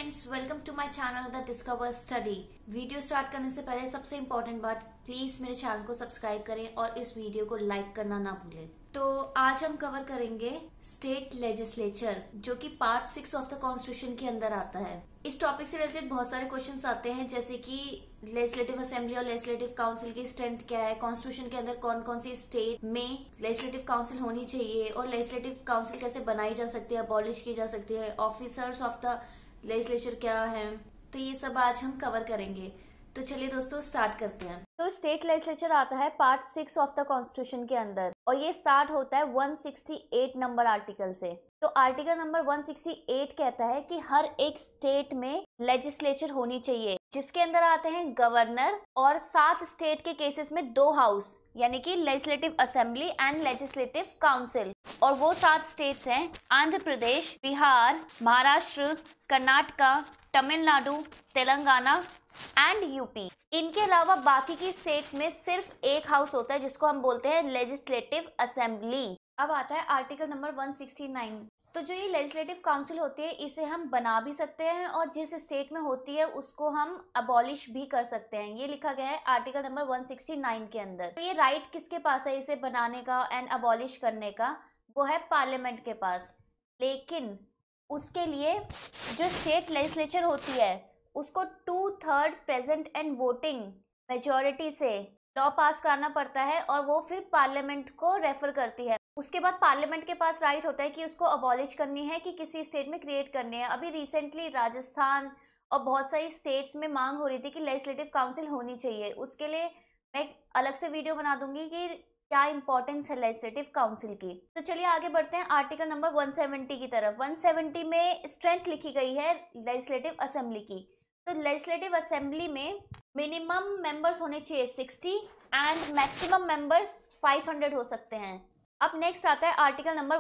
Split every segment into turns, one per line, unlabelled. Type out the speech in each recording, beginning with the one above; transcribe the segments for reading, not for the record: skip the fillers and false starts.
Friends, welcome to my channel the discover study. Video start करने से पहले सबसे इम्पोर्टेंट बात, प्लीज मेरे चैनल को सब्सक्राइब करें और इस वीडियो को लाइक करना ना भूलें। तो आज हम कवर करेंगे स्टेट लेजिस्लेचर, जो कि पार्ट 6 ऑफ द कॉन्स्टिट्यूशन के अंदर आता है। इस टॉपिक से रिलेटेड बहुत सारे क्वेश्चंस आते हैं, जैसे कि लेजिस्लेटिव असेंबली और लेजिस्लेटिव काउंसिल की स्ट्रेंथ क्या है, कॉन्स्टिट्यूशन के अंदर कौन कौन सी स्टेट में लेजिस्लेटिव काउंसिल होनी चाहिए और लेजिस्लेटिव काउंसिल कैसे बनाई जा सकती है, अबॉलिश की जा सकती है, ऑफिसर्स ऑफ द लेजिस्लेचर क्या है। तो ये सब आज हम कवर करेंगे। तो चलिए दोस्तों स्टार्ट करते हैं। तो स्टेट लेजिस्लेचर आता है पार्ट 6 ऑफ द कॉन्स्टिट्यूशन के अंदर और ये स्टार्ट होता है 168 नंबर आर्टिकल से। तो आर्टिकल नंबर 168 कहता है कि हर एक स्टेट में लेजिस्लेचर होनी चाहिए, जिसके अंदर आते हैं गवर्नर और 7 स्टेट के केसेस में 2 हाउस, यानी कि legislative assembly and legislative council. और वो 7 स्टेट्स हैं आंध्र प्रदेश, बिहार, महाराष्ट्र, कर्नाटका, तमिलनाडु, तेलंगाना एंड यूपी। इनके अलावा बाकी की स्टेट्स में सिर्फ एक हाउस होता है, जिसको हम बोलते हैं लेजिस्लेटिव असेंबली। अब आता है आर्टिकल नंबर 169। तो जो ये लेजिस्लेटिव काउंसिल होती है, इसे हम बना भी सकते हैं और जिस स्टेट में होती है उसको हम अबॉलिश भी कर सकते हैं। ये लिखा गया है आर्टिकल नंबर 169 के अंदर। तो ये राइट किसके पास है इसे बनाने का एंड अबॉलिश करने का? वो है पार्लियामेंट के पास। लेकिन उसके लिए जो स्टेट लेजिस्लेचर होती है उसको 2/3 प्रेजेंट एंड वोटिंग मेजोरिटी से लॉ पास कराना पड़ता है और वो फिर पार्लियामेंट को रेफर करती है। उसके बाद पार्लियामेंट के पास राइट होता है कि उसको अबॉलिश करनी है कि किसी स्टेट में क्रिएट करनी है। अभी रिसेंटली राजस्थान और बहुत सारी स्टेट्स में मांग हो रही थी कि लेजिस्लेटिव काउंसिल होनी चाहिए। उसके लिए मैं अलग से वीडियो बना दूंगी कि क्या इंपॉर्टेंस है लेजिस्लेटिव काउंसिल की। तो चलिए आगे बढ़ते हैं आर्टिकल नंबर 170 की तरफ। 170 में स्ट्रेंथ लिखी गई है लेजिस्लेटिव असेंबली की। तो लेजिस्लेटिव असेंबली में मिनिमम मेंबर्स होने चाहिए 60 एंड मैक्सिमम मेंबर्स 500 हो सकते हैं। अब नेक्स्ट आता है आर्टिकल नंबर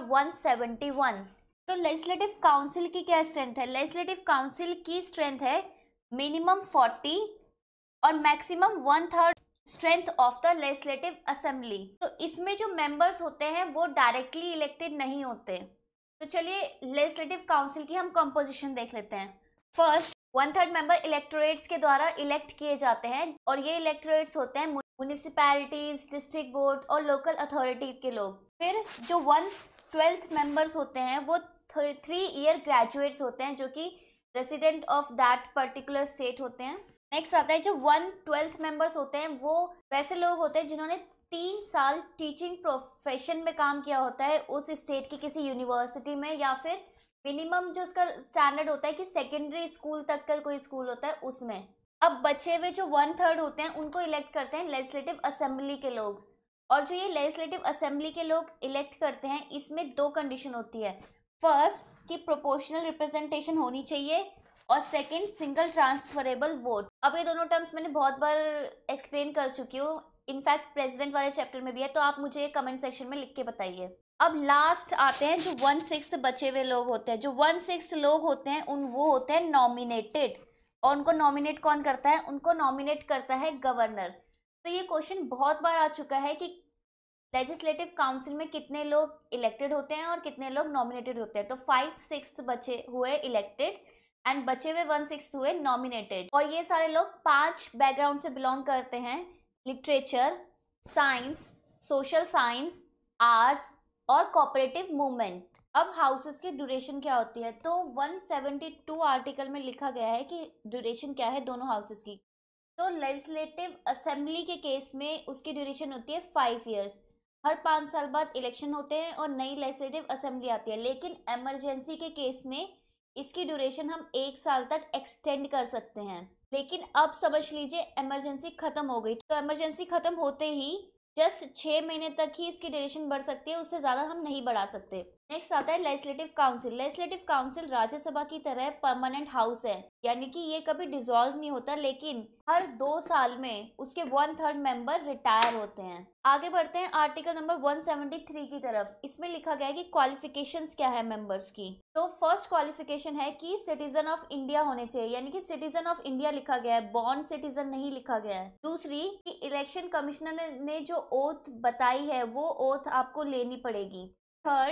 171। तो लेजिस्लेटिव काउंसिल की क्या स्ट्रेंथ है? लेजिस्लेटिव काउंसिल की स्ट्रेंथ है मिनिमम 40 और maximum 1/3 strength of the legislative assembly. तो इसमें जो मेंबर्स होते हैं वो डायरेक्टली इलेक्टेड नहीं होते। तो चलिए लेजिस्लेटिव काउंसिल की हम कंपोजिशन देख लेते हैं। फर्स्ट, 1/3 मेंबर इलेक्टोरेट्स के द्वारा इलेक्ट किए जाते हैं और ये इलेक्टोरेट्स होते हैं म्युनिसिपैलिटीज, डिस्ट्रिक्ट बोर्ड और लोकल अथॉरिटी के लोग। फिर जो 1/12 मेंबर्स होते हैं वो 3 ईयर ग्रेजुएट्स होते हैं, जो कि resident of that particular state होते हैं। नेक्स्ट आता है जो 1/12 मेंबर्स होते हैं वो वैसे लोग होते हैं जिन्होंने 3 साल टीचिंग प्रोफेशन में काम किया होता है उस स्टेट की किसी यूनिवर्सिटी में, या फिर मिनिमम जो उसका स्टैंडर्ड होता है कि सेकेंडरी स्कूल तक का कोई स्कूल होता है उसमें। अब बचे हुए जो 1/3 होते हैं उनको इलेक्ट करते हैं लेजिस्लेटिव असेंबली के लोग। और जो ये लेजिस्लेटिव असेंबली के लोग इलेक्ट करते हैं इसमें 2 कंडीशन होती है। फर्स्ट, कि प्रोपोर्शनल रिप्रेजेंटेशन होनी चाहिए और सेकंड, सिंगल ट्रांसफरेबल वोट। अब ये दोनों टर्म्स मैंने बहुत बार एक्सप्लेन कर चुकी हूँ, इनफैक्ट प्रेसिडेंट वाले चैप्टर में भी है, तो आप मुझे कमेंट सेक्शन में लिख के बताइए। अब लास्ट आते हैं जो 1/6 बचे हुए लोग होते हैं। जो 1/6 लोग होते हैं वो होते हैं नॉमिनेटेड। और उनको नॉमिनेट कौन करता है? उनको नॉमिनेट करता है गवर्नर। तो ये क्वेश्चन बहुत बार आ चुका है कि लेजिस्लेटिव काउंसिल में कितने लोग इलेक्टेड होते हैं और कितने लोग नॉमिनेटेड होते हैं। तो 5/6 बचे हुए इलेक्टेड एंड बचे हुए 1/6 हुए नॉमिनेटेड। और ये सारे लोग 5 बैकग्राउंड से बिलोंग करते हैं: literature, science, social science, arts और कोऑपरेटिव मूवमेंट। अब हाउसेस की ड्यूरेशन क्या होती है? तो 172 आर्टिकल में लिखा गया है कि ड्यूरेशन क्या है दोनों हाउसेस की। तो लेजिस्लेटिव असेंबली के केस में उसकी ड्यूरेशन होती है 5 ईयर्स। हर 5 साल बाद इलेक्शन होते हैं और नई लेजिस्लेटिव असेंबली आती है। लेकिन इमरजेंसी के केस में इसकी ड्यूरेशन हम 1 साल तक एक्सटेंड कर सकते हैं। लेकिन अब समझ लीजिए इमरजेंसी खत्म हो गई, तो इमरजेंसी खत्म होते ही जस्ट 6 महीने तक ही इसकी ड्यूरेशन बढ़ सकती है, उससे ज्यादा हम नहीं बढ़ा सकते। नेक्स्ट आता है legislative council. Legislative council Rajya Sabha की तरह परमानेंट हाउस है, यानी कि ये कभी डिसॉल्व नहीं होता, लेकिन हर 2 साल में उसके 1/3 मेंबर रिटायर होते हैं। आगे बढ़ते हैं आर्टिकल नंबर 173 की तरफ। इसमें लिखा गया है कि क्वालिफिकेशंस क्या है मेंबर्स की। तो फर्स्ट क्वालिफिकेशन है कि सिटीजन ऑफ इंडिया होने चाहिए, यानी कि सिटीजन ऑफ इंडिया लिखा गया है, बॉर्न सिटीजन नहीं लिखा गया है। दूसरी, कि इलेक्शन कमिश्नर ने जो ओथ बताई है वो ओथ आपको लेनी पड़ेगी। थर्ड,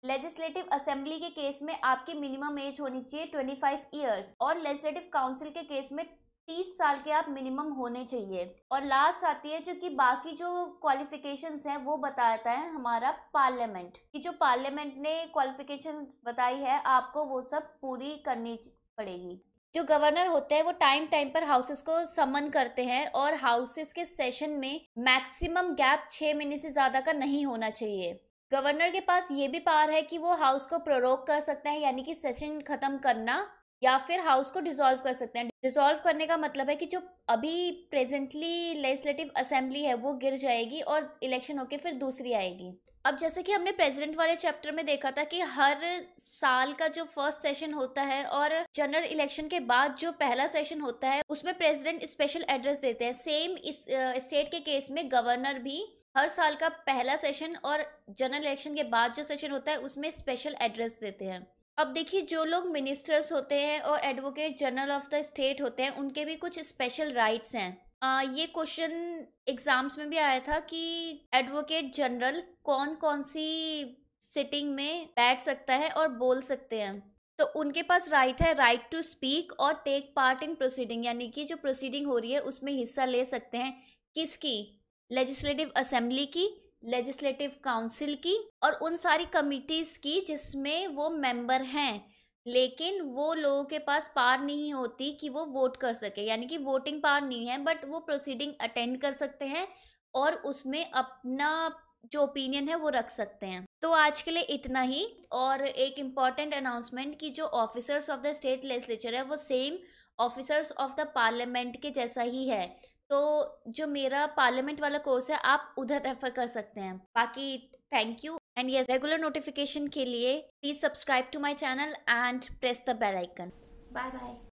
लेजिस्लेटिव असेंबली के केस में आपकी मिनिमम एज होनी चाहिए 25 ईयर्स और लेजिस्लेटिव काउंसिल के केस में 30 साल के आप मिनिमम होने चाहिए। और लास्ट आती है जो कि बाकी जो क्वालिफिकेशंस हैं वो बताता है हमारा पार्लियामेंट, कि जो पार्लियामेंट ने क्वालिफिकेशन बताई है आपको वो सब पूरी करनी पड़ेगी। जो गवर्नर होते हैं वो टाइम टाइम पर हाउसेस को समन करते हैं और हाउसेस के सेशन में मैक्सिमम गैप 6 महीने से ज्यादा का नहीं होना चाहिए। गवर्नर के पास ये भी पावर है कि वो हाउस को प्रोरोग कर सकते हैं, यानी कि सेशन खत्म करना, या फिर हाउस को डिसॉल्व कर सकते हैं। डिसॉल्व करने का मतलब है कि जो अभी प्रेजेंटली लेजिस्लेटिव असेंबली है वो गिर जाएगी और इलेक्शन होके फिर दूसरी आएगी। अब जैसे कि हमने प्रेसिडेंट वाले चैप्टर में देखा था कि हर साल का जो फर्स्ट सेशन होता है और जनरल इलेक्शन के बाद जो पहला सेशन होता है उसमें प्रेसिडेंट स्पेशल एड्रेस देते हैं। सेम इस स्टेट के केस में गवर्नर भी हर साल का पहला सेशन और जनरल इलेक्शन के बाद जो सेशन होता है उसमें स्पेशल एड्रेस देते हैं। अब देखिए, जो लोग मिनिस्टर्स होते हैं और advocate general of the state होते हैं उनके भी कुछ स्पेशल राइट्स हैं। ये क्वेश्चन एग्जाम्स में भी आया था कि एडवोकेट जनरल कौन कौन सी सिटिंग में बैठ सकता है और बोल सकते हैं। तो उनके पास राइट है राइट टू स्पीक और टेक पार्ट इन प्रोसीडिंग, यानी कि जो प्रोसीडिंग हो रही है उसमें हिस्सा ले सकते हैं। किसकी? लेजिस्लेटिव असेंबली की, लेजिस्लेटिव काउंसिल की और उन सारी कमिटीज की जिसमें वो मेंबर हैं। लेकिन वो लोगों के पास पावर नहीं होती कि वो वोट कर सके, यानी कि वोटिंग पावर नहीं है, बट वो प्रोसीडिंग अटेंड कर सकते हैं और उसमें अपना जो ओपिनियन है वो रख सकते हैं। तो आज के लिए इतना ही। और एक इम्पॉर्टेंट अनाउंसमेंट कि जो officers of the state legislature है वो same officers of the parliament के जैसा ही है। तो जो मेरा पार्लियामेंट वाला कोर्स है आप उधर रेफर कर सकते हैं। बाकी thank you and yes, regular notification के लिए please subscribe to my channel and press the bell icon. Bye bye.